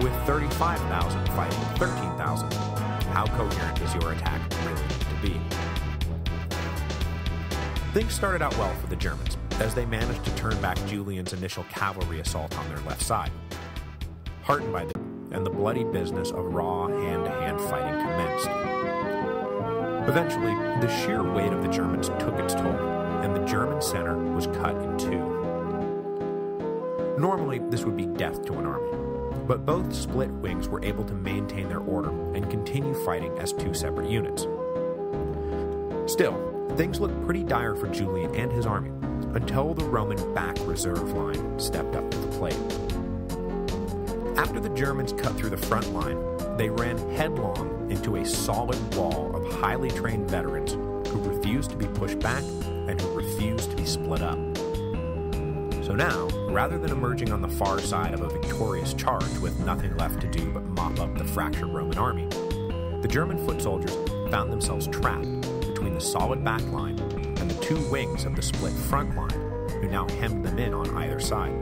with 35,000 fighting 13,000. How coherent does your attack really need to be? Things started out well for the Germans, as they managed to turn back Julian's initial cavalry assault on their left side. Heartened by this, and the bloody business of raw hand-to-hand fighting commenced. Eventually, the sheer weight of the Germans took its toll, and the German center was cut in two. Normally, this would be death to an army, but both split wings were able to maintain their order and continue fighting as two separate units. Still, things looked pretty dire for Julian and his army, until the Roman back reserve line stepped up to the plate. After the Germans cut through the front line, they ran headlong into a solid wall of highly trained veterans who refused to be pushed back and who refused to be split up. So now, rather than emerging on the far side of a victorious charge with nothing left to do but mop up the fractured Roman army, the German foot soldiers found themselves trapped between the solid back line and the two wings of the split front line, who now hemmed them in on either side.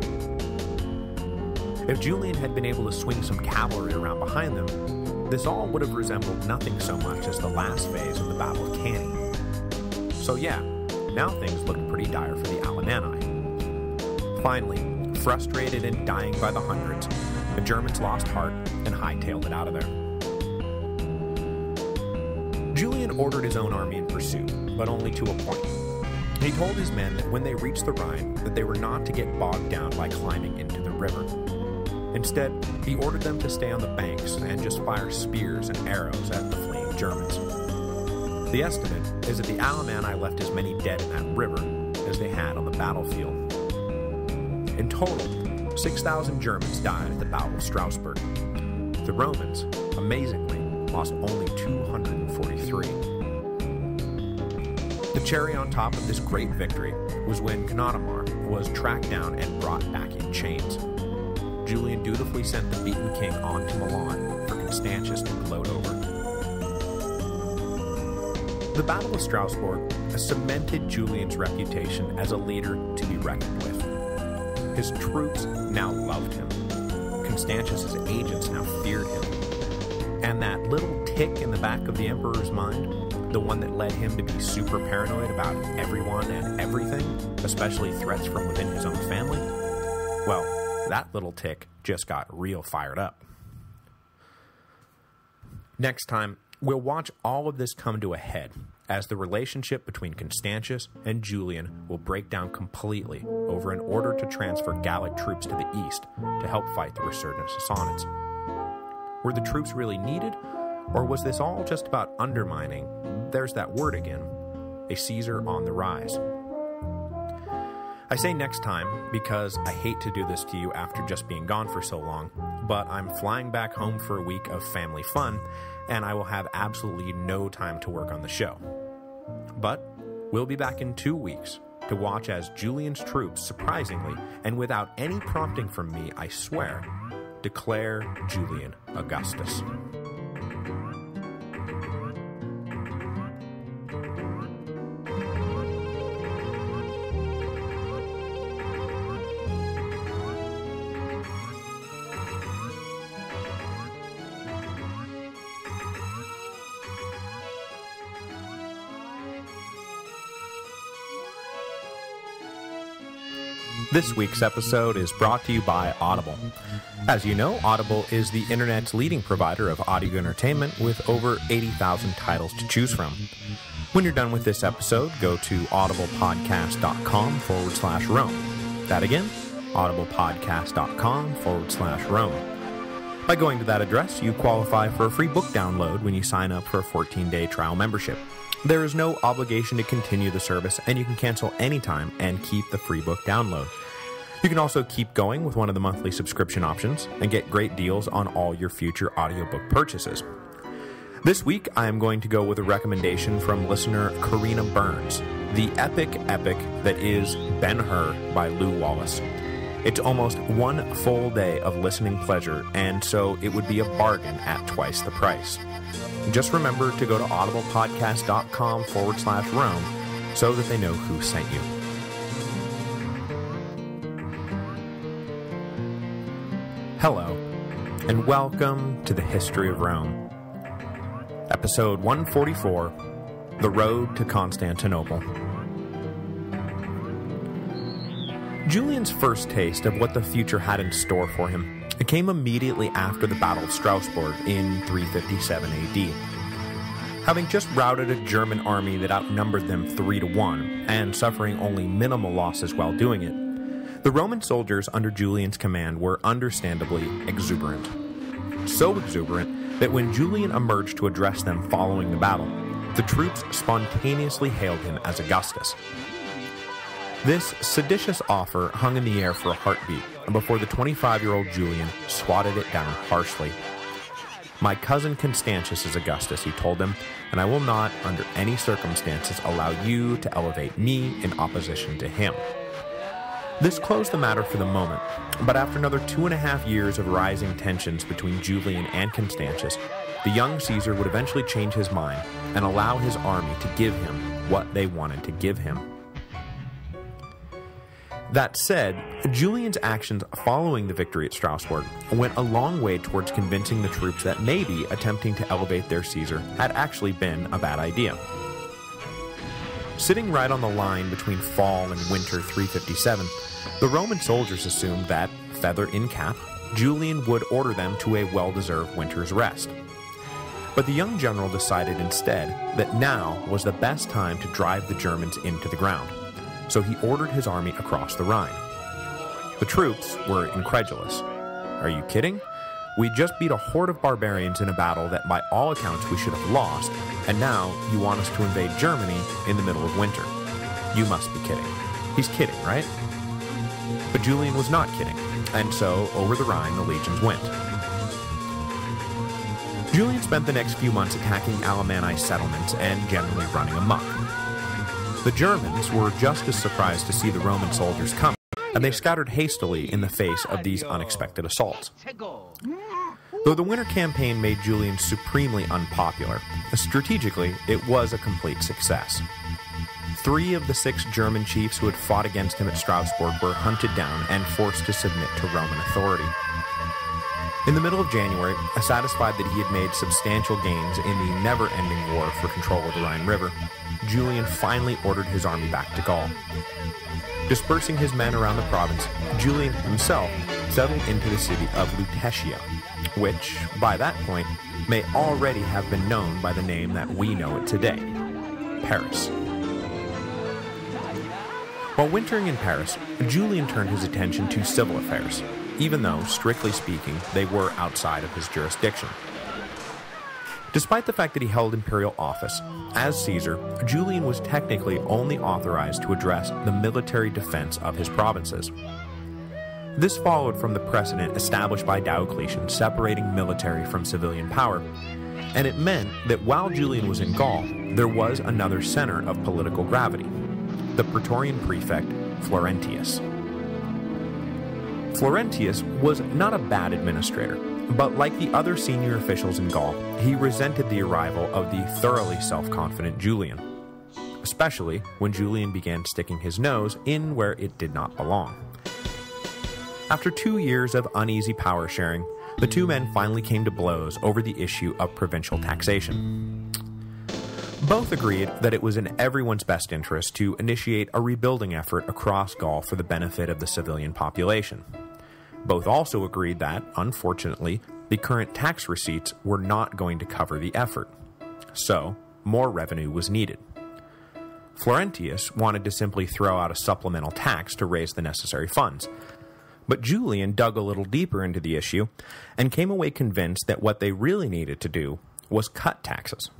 If Julian had been able to swing some cavalry around behind them, this all would have resembled nothing so much as the last phase of the Battle of Cannae. So yeah, now things looked pretty dire for the Alemanni. Finally, frustrated and dying by the hundreds, the Germans lost heart and hightailed it out of there. Julian ordered his own army in pursuit, but only to a point. He told his men that when they reached the Rhine, that they were not to get bogged down by climbing into the river. Instead, he ordered them to stay on the banks and just fire spears and arrows at the fleeing Germans. The estimate is that the Alemanni left as many dead in that river as they had on the battlefield. In total, 6,000 Germans died at the Battle of Strasbourg. The Romans, amazingly, lost only 243. The cherry on top of this great victory was when Cnodamar was tracked down and brought back in chains. Julian dutifully sent the beaten king on to Milan for Constantius to gloat over. The Battle of Strasbourg cemented Julian's reputation as a leader to be reckoned with. His troops now loved him. Constantius's agents now feared him. And that little tick in the back of the emperor's mind, the one that led him to be super paranoid about everyone and everything, especially threats from within his own family, well, that little tick just got real fired up. Next time, we'll watch all of this come to a head, as the relationship between Constantius and Julian will break down completely over an order to transfer Gallic troops to the east to help fight the resurgent Sassanids. Were the troops really needed, or was this all just about undermining, there's that word again, a Caesar on the rise? I say next time because I hate to do this to you after just being gone for so long, but I'm flying back home for a week of family fun, and I will have absolutely no time to work on the show. But we'll be back in 2 weeks to watch as Julian's troops, surprisingly, and without any prompting from me, I swear, declare Julian Augustus. This week's episode is brought to you by Audible. As you know, Audible is the internet's leading provider of audio entertainment with over 80,000 titles to choose from. When you're done with this episode, go to audiblepodcast.com/Rome. That again, audiblepodcast.com/Rome. By going to that address, you qualify for a free book download when you sign up for a 14-day trial membership. There is no obligation to continue the service, and you can cancel anytime and keep the free book download. You can also keep going with one of the monthly subscription options and get great deals on all your future audiobook purchases. This week, I am going to go with a recommendation from listener Karina Burns, the epic that is Ben-Hur by Lew Wallace. It's almost one full day of listening pleasure, and so it would be a bargain at twice the price. Just remember to go to audiblepodcast.com/Rome so that they know who sent you. Hello, and welcome to the History of Rome. Episode 144, The Road to Constantinople. Julian's first taste of what the future had in store for him came immediately after the Battle of Strasbourg in 357 AD. Having just routed a German army that outnumbered them 3-1, and suffering only minimal losses while doing it, the Roman soldiers under Julian's command were understandably exuberant. So exuberant that when Julian emerged to address them following the battle, the troops spontaneously hailed him as Augustus. This seditious offer hung in the air for a heartbeat before the 25-year-old Julian swatted it down harshly. "My cousin Constantius is Augustus," he told them, "and I will not, under any circumstances, allow you to elevate me in opposition to him." This closed the matter for the moment, but after another 2.5 years of rising tensions between Julian and Constantius, the young Caesar would eventually change his mind and allow his army to give him what they wanted to give him. That said, Julian's actions following the victory at Strasbourg went a long way towards convincing the troops that maybe attempting to elevate their Caesar had actually been a bad idea. Sitting right on the line between fall and winter 357, the Roman soldiers assumed that, feather in cap, Julian would order them to a well-deserved winter's rest. But the young general decided instead that now was the best time to drive the Germans into the ground, so he ordered his army across the Rhine. The troops were incredulous. "Are you kidding? We just beat a horde of barbarians in a battle that by all accounts we should have lost, and now you want us to invade Germany in the middle of winter. You must be kidding. He's kidding, right?" But Julian was not kidding, and so over the Rhine the legions went. Julian spent the next few months attacking Alemanni settlements and generally running amok. The Germans were just as surprised to see the Roman soldiers coming, and they scattered hastily in the face of these unexpected assaults. Though the winter campaign made Julian supremely unpopular, strategically it was a complete success. 3 of the 6 German chiefs who had fought against him at Strasbourg were hunted down and forced to submit to Roman authority. In the middle of January, satisfied that he had made substantial gains in the never-ending war for control of the Rhine River, Julian finally ordered his army back to Gaul. Dispersing his men around the province, Julian himself settled into the city of Lutetia, which, by that point, may already have been known by the name that we know it today, Paris. While wintering in Paris, Julian turned his attention to civil affairs, even though, strictly speaking, they were outside of his jurisdiction. Despite the fact that he held imperial office, as Caesar, Julian was technically only authorized to address the military defense of his provinces. This followed from the precedent established by Diocletian separating military from civilian power, and it meant that while Julian was in Gaul, there was another center of political gravity, the Praetorian prefect Florentius. Florentius was not a bad administrator, but like the other senior officials in Gaul, he resented the arrival of the thoroughly self-confident Julian, especially when Julian began sticking his nose in where it did not belong. After 2 years of uneasy power sharing, the two men finally came to blows over the issue of provincial taxation. Both agreed that it was in everyone's best interest to initiate a rebuilding effort across Gaul for the benefit of the civilian population. Both also agreed that, unfortunately, the current tax receipts were not going to cover the effort. So, more revenue was needed. Florentius wanted to simply throw out a supplemental tax to raise the necessary funds, but Julian dug a little deeper into the issue and came away convinced that what they really needed to do was cut taxes.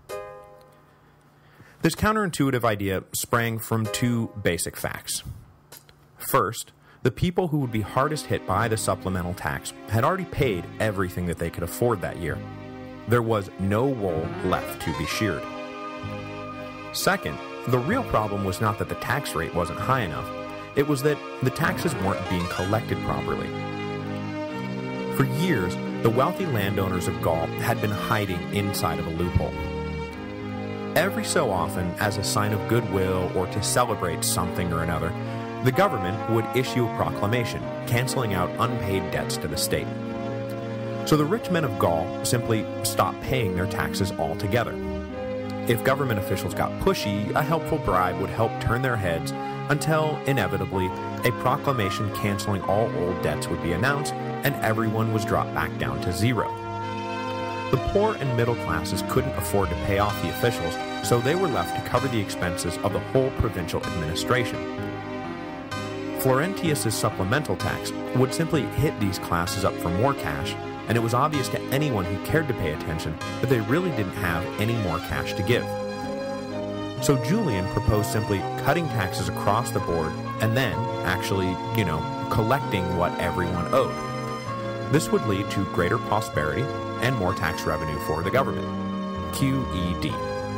This counterintuitive idea sprang from 2 basic facts. First, the people who would be hardest hit by the supplemental tax had already paid everything that they could afford that year. There was no wool left to be sheared. Second, the real problem was not that the tax rate wasn't high enough, it was that the taxes weren't being collected properly. For years, the wealthy landowners of Gaul had been hiding inside of a loophole. Every so often, as a sign of goodwill or to celebrate something or another, the government would issue a proclamation, canceling out unpaid debts to the state. So the rich men of Gaul simply stopped paying their taxes altogether. If government officials got pushy, a helpful bribe would help turn their heads until, inevitably, a proclamation canceling all old debts would be announced and everyone was dropped back down to zero. The poor and middle classes couldn't afford to pay off the officials, so they were left to cover the expenses of the whole provincial administration. Florentius's supplemental tax would simply hit these classes up for more cash, and it was obvious to anyone who cared to pay attention that they really didn't have any more cash to give. So Julian proposed simply cutting taxes across the board and then actually, collecting what everyone owed. This would lead to greater prosperity and more tax revenue for the government. QED.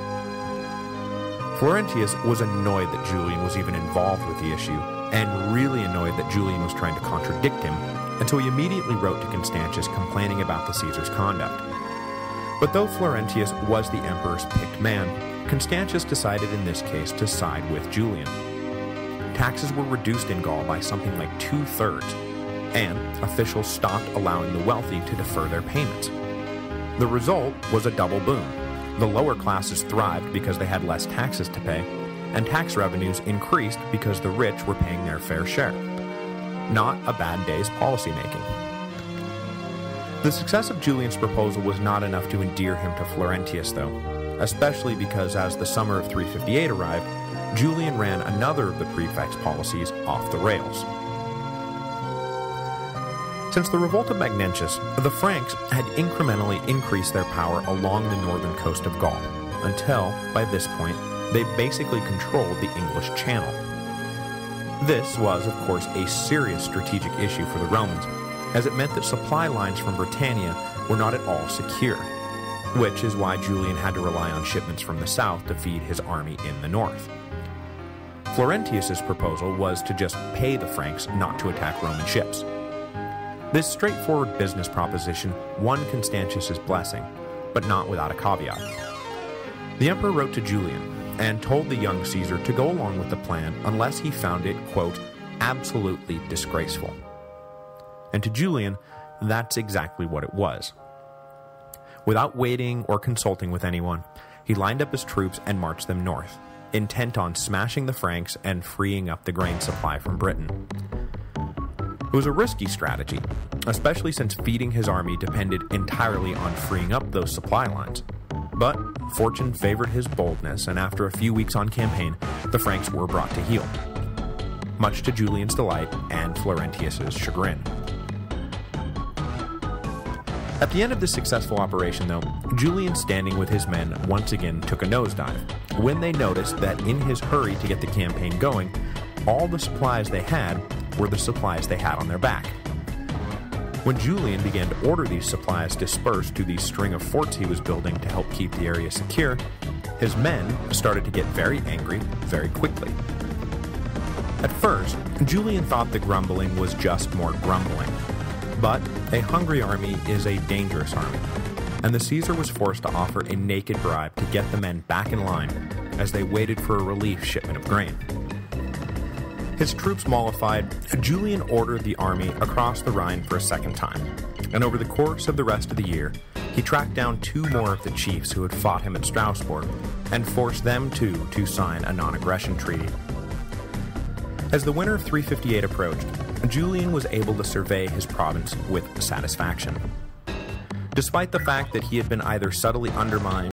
Florentius was annoyed that Julian was even involved with the issue, and really annoyed that Julian was trying to contradict him, and so he immediately wrote to Constantius complaining about the Caesar's conduct. But though Florentius was the emperor's picked man, Constantius decided in this case to side with Julian. Taxes were reduced in Gaul by something like 2/3, and officials stopped allowing the wealthy to defer their payments. The result was a double boom. The lower classes thrived because they had less taxes to pay, and tax revenues increased because the rich were paying their fair share. Not a bad day's policymaking. The success of Julian's proposal was not enough to endear him to Florentius, though, especially because as the summer of 358 arrived, Julian ran another of the prefect's policies off the rails. Since the revolt of Magnentius, the Franks had incrementally increased their power along the northern coast of Gaul, until, by this point, they basically controlled the English Channel. This was, of course, a serious strategic issue for the Romans, as it meant that supply lines from Britannia were not at all secure, which is why Julian had to rely on shipments from the south to feed his army in the north. Florentius's proposal was to just pay the Franks not to attack Roman ships. This straightforward business proposition won Constantius's blessing, but not without a caveat. The emperor wrote to Julian and told the young Caesar to go along with the plan unless he found it, quote, absolutely disgraceful. And to Julian, that's exactly what it was. Without waiting or consulting with anyone, he lined up his troops and marched them north, intent on smashing the Franks and freeing up the grain supply from Britain. It was a risky strategy, especially since feeding his army depended entirely on freeing up those supply lines. But fortune favored his boldness, and after a few weeks on campaign, the Franks were brought to heel, much to Julian's delight and Florentius's chagrin. At the end of this successful operation, though, Julian, standing with his men, once again took a nosedive, when they noticed that in his hurry to get the campaign going, all the supplies they had were the supplies they had on their back. When Julian began to order these supplies dispersed to the string of forts he was building to help keep the area secure, his men started to get very angry very quickly. At first, Julian thought the grumbling was just more grumbling. But a hungry army is a dangerous army, and the Caesar was forced to offer a naked bribe to get the men back in line as they waited for a relief shipment of grain. His troops mollified, Julian ordered the army across the Rhine for a second time, and over the course of the rest of the year, he tracked down 2 more of the chiefs who had fought him at Strasbourg, and forced them too to sign a non-aggression treaty. As the winter of 358 approached, Julian was able to survey his province with satisfaction. Despite the fact that he had been either subtly undermined